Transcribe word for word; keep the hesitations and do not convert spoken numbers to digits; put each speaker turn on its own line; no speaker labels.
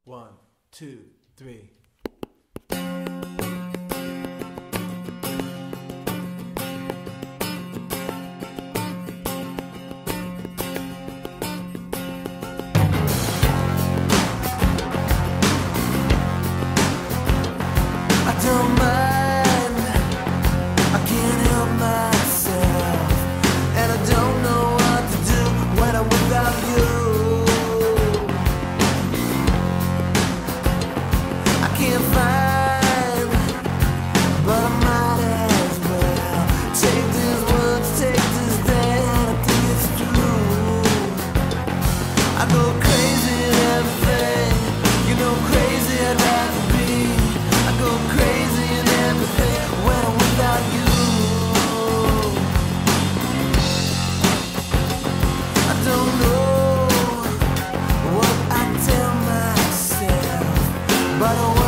One, two, three.
I don't mind, I can't help myself, and I don't know what to do when I'm without you. I can't find, but I might as well take these words, take this day, and I think it's true. I go crazy in everything, you know, crazy I'd rather be. I go crazy in everything when I'm without you. I don't know what I tell myself, but I